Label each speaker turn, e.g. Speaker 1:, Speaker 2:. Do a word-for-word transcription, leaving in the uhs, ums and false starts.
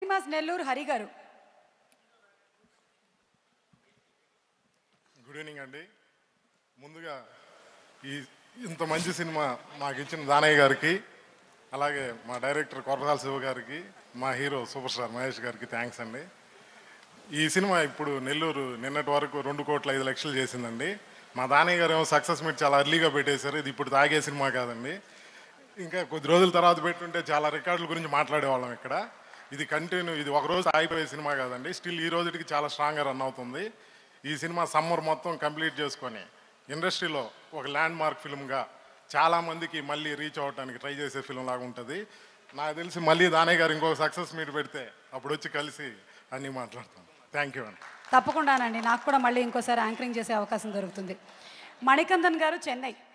Speaker 1: Cinemas Nellore Hari గారు.
Speaker 2: Good evening అండి. ముందుగా ఈ ఇంత మంచి సినిమా మాకు ఇచ్చిన దానయ్య గారికి, అలాగే మా డైరెక్టర్ కొరటాల శివ గారికి, మా హీరో సూపర్ స్టార్ మహేష్ గారికి థ్యాంక్స్ అండి. ఈ సినిమా ఇప్పుడు నెల్లూరు నిన్నటి వరకు రెండు కోట్ల ఐదు లక్షలు చేసిందండి. మా దానయ్య గారు ఏమో సక్సెస్ మీట్ చాలా అర్లీగా పెట్టేశారు. ఇది ఇప్పుడు తాగే సినిమా కాదండి. ఇంకా కొద్ది రోజుల తర్వాత పెట్టుంటే చాలా రికార్డుల గురించి మాట్లాడేవాళ్ళం ఇక్కడ. ఇది కంటిన్యూ, ఇది ఒకరోజు ఆగిపోయే సినిమా కాదండి. స్టిల్ ఈ రోజుకి చాలా స్ట్రాంగ్గా రన్ అవుతుంది. ఈ సినిమా సమ్మర్ మొత్తం కంప్లీట్ చేసుకొని ఇండస్ట్రీలో ఒక ల్యాండ్ మార్క్ ఫిల్మ్గా చాలామందికి మళ్ళీ రీచ్ అవ్వడానికి ట్రై చేసే ఫిల్మ్ లాగా ఉంటుంది. నాకు తెలిసి మళ్ళీ దానయ్య గారు ఇంకొక సక్సెస్ మీట్ పెడితే అప్పుడు వచ్చి కలిసి అన్నీ మాట్లాడతాం. థ్యాంక్ యూ అండి.
Speaker 1: తప్పకుండానండి, నాకు కూడా మళ్ళీ ఇంకోసారి యాంకరింగ్ చేసే అవకాశం దొరుకుతుంది. మణికందన్ గారు, చెన్నై.